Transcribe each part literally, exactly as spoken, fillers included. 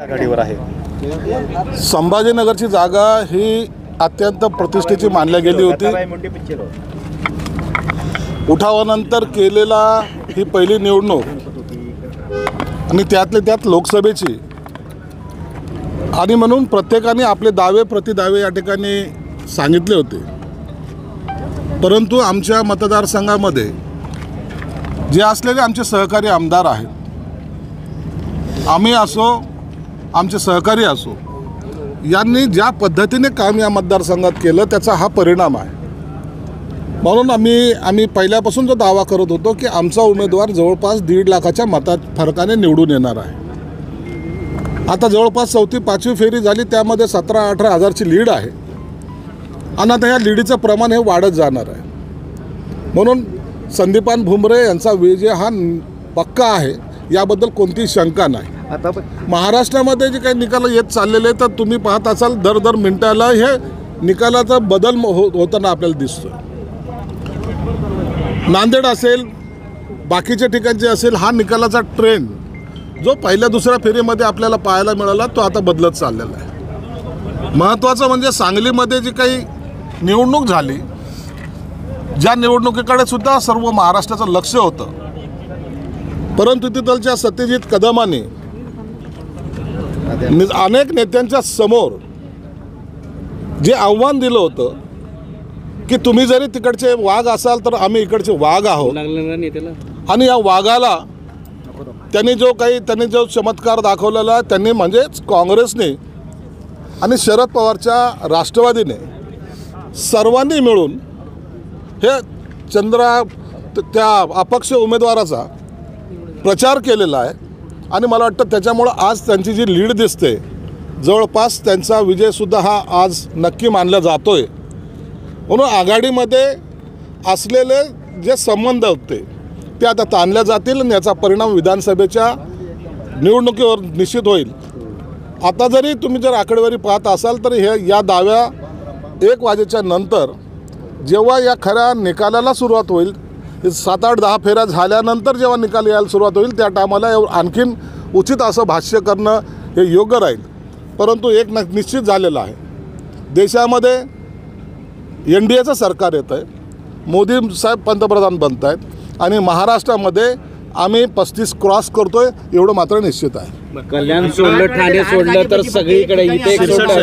आघाडीवर आहे। संभाजीनगरची जागा ही अत्यंत प्रतिष्ठेची मानली गेली होती। उठावानंतर केलेला ही पहिली निवडणूक आणि त्यातले त्यात लोकसभेची, आणि म्हणून प्रत्येकाने आपले दावे प्रतिदावे या ठिकाणी सांगितले होते। परंतु आमच्या मतदारसंघामध्ये जे असलेले आमचे सहकारी आमदार आहेत, आम्ही असो आमचे सहकारी असो, यांनी ज्या पद्धतीने काम या मतदारसंघात केलं त्याचा हा परिणाम आहे। म्हणून आम्ही आम्ही पहिल्यापासून जो दावा करत होतो की आमचा उमेदवार जवळपास दीड लाखाच्या मतात फरकाने निवडून येणार आहे। आता जवळपास चौथी पाचवी फेरी झाली, त्यामध्ये सतरा अठरा हजारची लीड आहे आणि आता ह्या लीडीचं प्रमाण हे वाढत जाणार आहे। म्हणून संदीपान भुमरे यांचा विजय हा पक्का आहे, याबद्दल कोणतीही शंका नाही। आता महाराष्ट्रामध्ये जे काही निकाल येत चाललेले तर तुम्ही पाहत असाल दर दर मिनिटाला हे निकालाचा बदल हो होताना आपल्याला दिसतो। नांदेड असेल, बाकीच्या ठिकाणचे असेल, हा निकालाचा ट्रेंड जो पहिल्या दुसऱ्या फेरीमध्ये आपल्याला पाहायला मिळाला तो आता बदलत चाललेला आहे। महत्त्वाचं म्हणजे सांगलीमध्ये जी काही निवडणूक झाली, ज्या निवडणुकीकडे सुद्धा सर्व महाराष्ट्राचं लक्ष होतं, परंतु तिथलच्या सत्यजित कदमांनी अनेक नेत्यांच्या समोर जे आव्हान दिलं होतं की तुम्ही जरी तिकडचे वाघ असाल तर आम्ही इकडचे वाघ आहोत, आणि या वाघाला त्यांनी जो काही त्यांनी जो चमत्कार दाखवलेला त्यांनी म्हणजेच काँग्रेसने आणि शरद पवारच्या राष्ट्रवादीने सर्वांनी मिळून हे चंद्रा त्या अपक्ष उमेदवाराचा प्रचार केलेला आहे। आणि मला वाटतं त्याच्यामुळं आज त्यांची जी लीड दिसते, जवळपास त्यांचा विजयसुद्धा हा आज नक्की मानला जातो आहे। म्हणून आघाडीमध्ये असलेले जे संबंध होते ते आता ताणल्या जातील आणि याचा परिणाम विधानसभेच्या निवडणुकीवर निश्चित होईल। आता जरी तुम्ही जर आकडेवारी पाहत असाल तर हे या दाव्या एक वाजेच्या नंतर जेव्हा या खऱ्या निकालाला सुरुवात होईल, सात आठ दहा फेऱ्या झाल्यानंतर जेव्हा निकाल यायला सुरुवात होईल त्या टायमाला आणखीन उचित असं भाष्य करणं हे योग्य राहील। परंतु एक न निश्चित झालेलं आहे, देशामध्ये एन डी एचं सरकार येतं आहे, मोदी साहेब पंतप्रधान बनत आहेत आणि महाराष्ट्रामध्ये आम्ही पस्तीस क्रॉस करतोय एवढं मात्र निश्चित आहे। कल्याण सोडलं, ठाणे सोडलं तर सगळीकडे इथे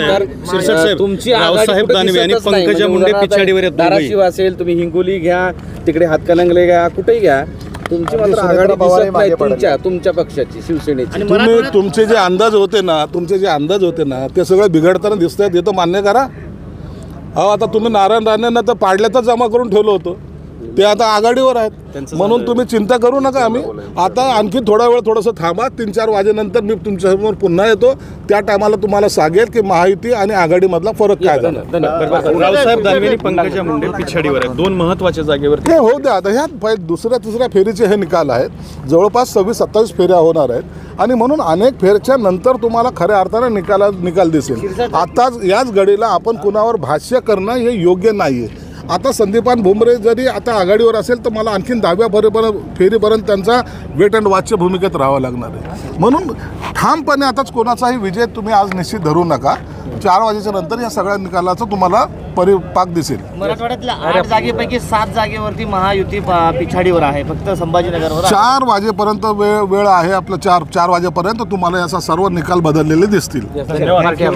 तुमची रावसाहेब दानवे आणि पंकजा मुंडे पिछाडीवर आहेत। धाराशिव असेल, तुम्ही हिंगोली घ्या, तिकडे हातकणंगले घ्या, कुठेही घ्या, तुमची मात्र आघाडी दिसत नाही तुमच्या तुमच्या पक्षाची, शिवसेनेची। तुम्ही तुमचे जे अंदाज होते ना तुमचे जे अंदाज होते ना ते सगळे बिघडताना दिसत आहेत, हे तर मान्य करा। अहो आता तुम्ही नारायण राणेंना तर पाडल्यातच जमा करून ठेवलं होतं, ते आता आघाडीवर आहेत, म्हणून तुम्ही चिंता करू नका। आम्ही आता आणखी थोडा वेळ थोडंसं थांबा, तीन चार वाजेनंतर मी तुमच्यासमोर पुन्हा येतो, त्या टायमाला तुम्हाला सांगेल की महायुती आणि आघाडीमधला फरक काय झाला। रावसाहेब दानवे आणि पंकजा मुंडे पिछाडीवर आहेत, दोन महत्त्वाच्या जागेवर हे होऊ द्या। आता ह्या दुसऱ्या तिसऱ्या फेरीचे हे निकाल आहेत, जवळपास सव्वीस सत्तावीस फेऱ्या होणार आहेत, आणि म्हणून अनेक फेरच्या नंतर तुम्हाला खऱ्या अर्थानं निकाला निकाल दिसेल। आताच याच घडीला आपण कुणावर भाष्य करणं हे योग्य नाही आहे। आता संदीपान भुमरे जरी आता आघाडीवर असेल तर मला आणखीन दहाव्या फेरीपर्यंत फेरीपर्यंत त्यांचा वेट अँड वॉचच्या भूमिकेत राहावं लागणार आहे। म्हणून ठामपणे आताच कोणाचाही विजय तुम्ही आज निश्चित धरू नका। चार वाजेच्या नंतर या सगळ्या निकालाचं तुम्हाला परिपाक दिसेल। मराठवाड्यातल्या आठ जागेपैकी सात जागेवरती महायुती पिछाडीवर आहे, फक्त संभाजीनगरवर चार वाजेपर्यंत वेळ वेळ आहे आपलं, चार चार वाजेपर्यंत तुम्हाला याचा सर्व निकाल बदललेले दिसतील। धन्यवाद।